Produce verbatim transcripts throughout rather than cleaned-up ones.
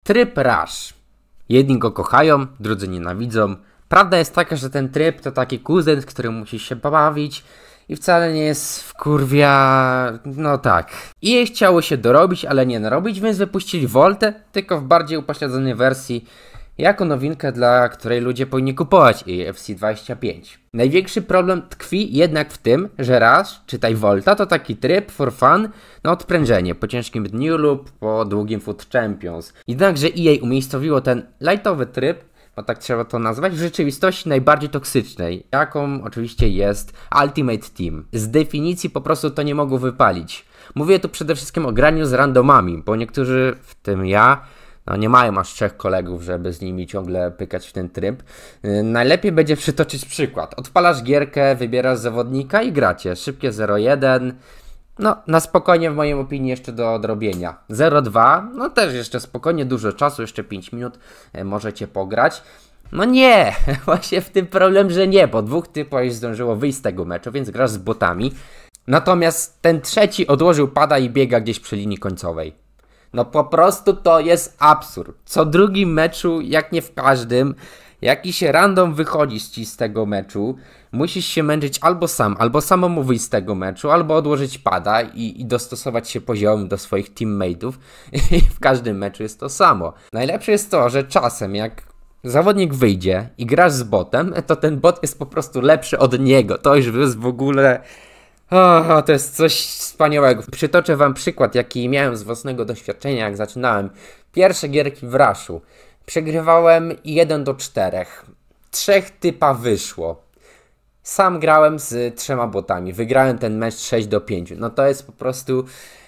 Tryb Rush. Jedni go kochają, drudzy nienawidzą. Prawda jest taka, że ten tryb to taki kuzyn, z którym musisz się bawić i wcale nie jest wkurwia... no tak. I jej chciało się dorobić, ale nie narobić, więc wypuścili Voltę, tylko w bardziej upośledzonej wersji, jako nowinkę, dla której ludzie powinni kupować E A F C dwadzieścia pięć. Największy problem tkwi jednak w tym, że Rush, czytaj Volta, to taki tryb for fun na odprężenie po ciężkim dniu lub po długim Foot Champions. Jednakże E A umiejscowiło ten lightowy tryb, bo tak trzeba to nazwać, w rzeczywistości najbardziej toksycznej, jaką oczywiście jest Ultimate Team. Z definicji po prostu to nie mogło wypalić. Mówię tu przede wszystkim o graniu z randomami, bo niektórzy, w tym ja, no nie mają aż trzech kolegów, żeby z nimi ciągle pykać w ten tryb. Yy, najlepiej będzie przytoczyć przykład. Odpalasz gierkę, wybierasz zawodnika i gracie. Szybkie zero jeden. No, na spokojnie w mojej opinii jeszcze do odrobienia. zero dwa, no też jeszcze spokojnie, dużo czasu, jeszcze pięć minut yy, możecie pograć. No nie, właśnie w tym problem, że nie, bo dwóch typów już zdążyło wyjść z tego meczu, więc grasz z botami. Natomiast ten trzeci odłożył pada i biega gdzieś przy linii końcowej. No po prostu to jest absurd. Co drugim meczu, jak nie w każdym, jakiś random wychodzi ci z tego meczu, musisz się męczyć albo sam, albo samemu wyjść z tego meczu, albo odłożyć pada i, i dostosować się poziomem do swoich teammateów. I w każdym meczu jest to samo. Najlepsze jest to, że czasem jak zawodnik wyjdzie i grasz z botem, to ten bot jest po prostu lepszy od niego. To już jest w ogóle... O, to jest coś wspaniałego. Przytoczę wam przykład, jaki miałem z własnego doświadczenia, jak zaczynałem pierwsze gierki w Rushu. Przegrywałem jeden do czterech. Trzech typa wyszło. Sam grałem z trzema botami. Wygrałem ten mecz sześć do pięciu. No to jest po prostu...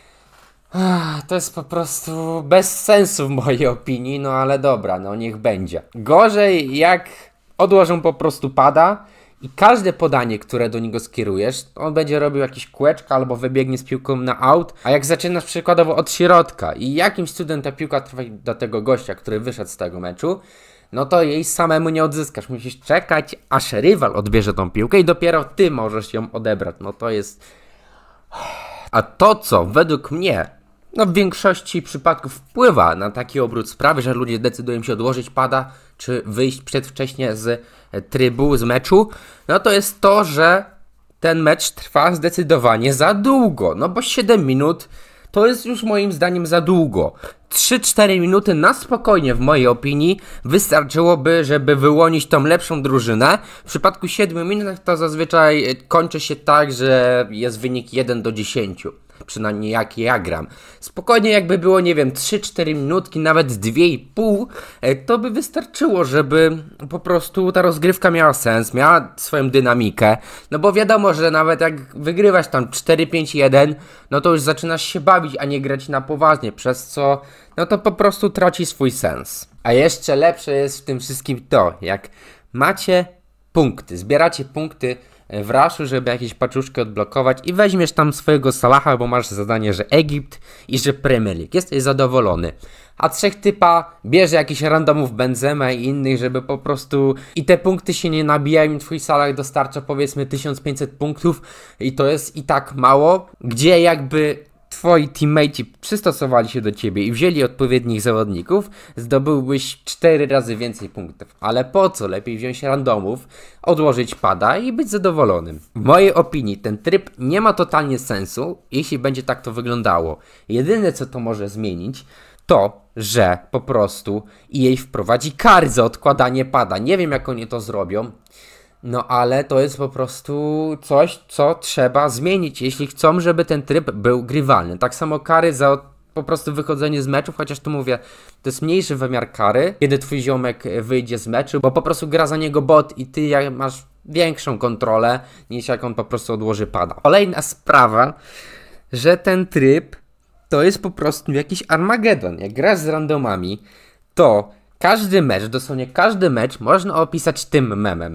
To jest po prostu bez sensu w mojej opinii, no ale dobra, no niech będzie. Gorzej jak odłożą po prostu pada i każde podanie, które do niego skierujesz, on będzie robił jakieś kółeczka albo wybiegnie z piłką na out, a jak zaczynasz przykładowo od środka i jakimś cudem ta piłka trafia do tego gościa, który wyszedł z tego meczu, no to jej samemu nie odzyskasz. Musisz czekać, aż rywal odbierze tą piłkę i dopiero ty możesz ją odebrać. No to jest... A to, co według mnie no w większości przypadków wpływa na taki obrót sprawy, że ludzie decydują się odłożyć pada, czy wyjść przedwcześnie z trybu, z meczu, no to jest to, że ten mecz trwa zdecydowanie za długo, no bo siedem minut to jest już moim zdaniem za długo. trzy cztery minuty na spokojnie w mojej opinii wystarczyłoby, żeby wyłonić tą lepszą drużynę. W przypadku siedmiu minut to zazwyczaj kończy się tak, że jest wynik jeden do dziesięciu. Przynajmniej jak ja gram. Spokojnie jakby było, nie wiem, trzy cztery minutki, nawet dwie i pół, to by wystarczyło, żeby po prostu ta rozgrywka miała sens, miała swoją dynamikę. No bo wiadomo, że nawet jak wygrywasz tam cztery pięć jeden, no to już zaczynasz się bawić, a nie grać na poważnie, przez co no to po prostu traci swój sens. A jeszcze lepsze jest w tym wszystkim to, jak macie punkty, zbieracie punkty w Rushu, żeby jakieś paczuszki odblokować i weźmiesz tam swojego Salaha, bo masz zadanie, że Egipt i że Premier League. Jesteś zadowolony. A trzech typa bierze jakichś randomów Benzema i innych, żeby po prostu... I te punkty się nie nabijają, twój Salah dostarcza powiedzmy tysiąc pięćset punktów i to jest i tak mało, gdzie jakby twoi teammate'i przystosowali się do ciebie i wzięli odpowiednich zawodników, zdobyłbyś cztery razy więcej punktów. Ale po co? Lepiej wziąć randomów, odłożyć pada i być zadowolonym. W mojej opinii ten tryb nie ma totalnie sensu, jeśli będzie tak to wyglądało. Jedyne co to może zmienić, to, że po prostu E A wprowadzi kary za odkładanie pada. Nie wiem jak oni to zrobią. No ale to jest po prostu coś, co trzeba zmienić, jeśli chcą, żeby ten tryb był grywalny. Tak samo kary za po prostu wychodzenie z meczów, chociaż tu mówię, to jest mniejszy wymiar kary, kiedy twój ziomek wyjdzie z meczu, bo po prostu gra za niego bot i ty masz większą kontrolę, niż jak on po prostu odłoży pada. Kolejna sprawa, że ten tryb to jest po prostu jakiś Armagedon. Jak grasz z randomami, to każdy mecz, dosłownie każdy mecz można opisać tym memem.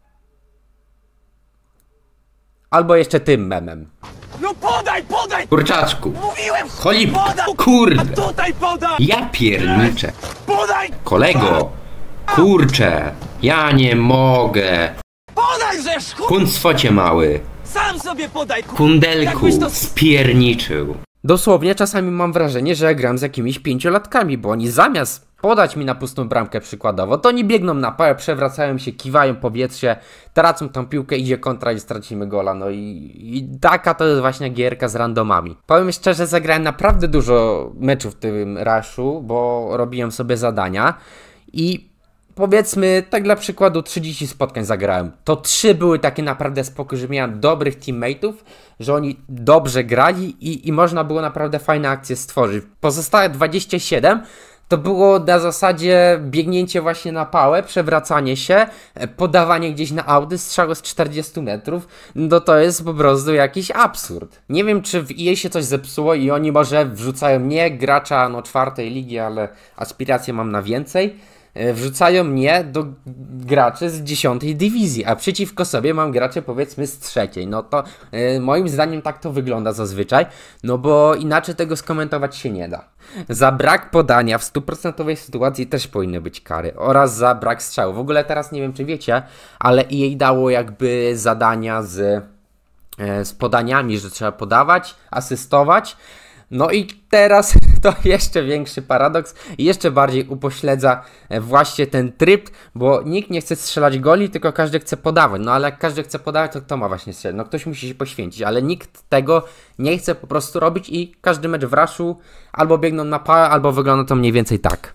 Albo jeszcze tym memem. No podaj, podaj! Kurczaczku! Mówiłem! Cholipka! Podaj! Kurde! A tutaj podaj! Ja pierniczę! Podaj! Kolego! Kurczę! Ja nie mogę! Podaj, żeż! Kuncwocie mały! Sam sobie podaj! Kundelku! to... Spierniczył! Dosłownie czasami mam wrażenie, że ja gram z jakimiś pięciolatkami, bo oni zamiast podać mi na pustą bramkę przykładowo, to oni biegną na pałę, przewracają się, kiwają powietrze, tracą tą piłkę, idzie kontra i stracimy gola. No i, i taka to jest właśnie gierka z randomami. Powiem szczerze, zagrałem naprawdę dużo meczów w tym Rushu, bo robiłem sobie zadania i powiedzmy, tak dla przykładu trzydzieści spotkań zagrałem. To trzy były takie naprawdę spoko, że miałem dobrych teammateów, że oni dobrze grali i, i można było naprawdę fajne akcje stworzyć. Pozostałe dwadzieścia siedem to było na zasadzie biegnięcie właśnie na pałę, przewracanie się, podawanie gdzieś na auty, strzały z czterdziestu metrów. No to jest po prostu jakiś absurd. Nie wiem, czy w E A się coś zepsuło i oni może wrzucają mnie, gracza no czwartej ligi, ale aspiracje mam na więcej. Wrzucają mnie do graczy z dziesiątej dywizji, a przeciwko sobie mam gracze powiedzmy z trzeciej. No to yy, moim zdaniem tak to wygląda zazwyczaj, no bo inaczej tego skomentować się nie da. Za brak podania w stuprocentowej sytuacji też powinny być kary oraz za brak strzału. W ogóle teraz nie wiem, czy wiecie, ale E A dało jakby zadania z, yy, z podaniami, że trzeba podawać, asystować. No i teraz to jeszcze większy paradoks i jeszcze bardziej upośledza właśnie ten tryb, bo nikt nie chce strzelać goli, tylko każdy chce podawać. No ale jak każdy chce podawać, to kto ma właśnie strzelać? No ktoś musi się poświęcić, ale nikt tego nie chce po prostu robić i każdy mecz w Rushu albo biegną na pałę, albo wygląda to mniej więcej tak.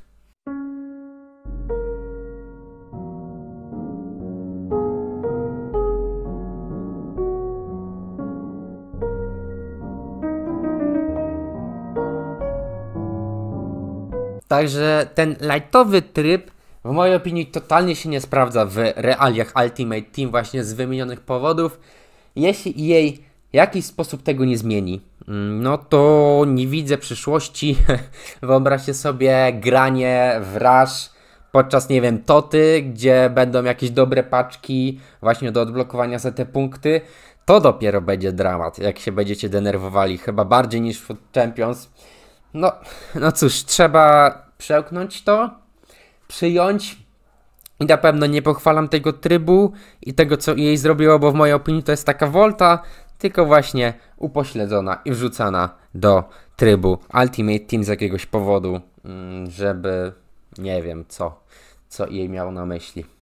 Także ten lightowy tryb w mojej opinii totalnie się nie sprawdza w realiach Ultimate Team właśnie z wymienionych powodów. Jeśli E A w jakiś sposób tego nie zmieni, no to nie widzę przyszłości. Wyobraźcie sobie granie w Rush podczas, nie wiem, Toty, gdzie będą jakieś dobre paczki właśnie do odblokowania za te punkty. To dopiero będzie dramat, jak się będziecie denerwowali, chyba bardziej niż w Champions. No, no cóż, trzeba przełknąć to, przyjąć i na pewno nie pochwalam tego trybu i tego, co jej zrobiło, bo w mojej opinii to jest taka wolta, tylko właśnie upośledzona i wrzucana do trybu Ultimate Team z jakiegoś powodu, żeby nie wiem co, co jej miał na myśli.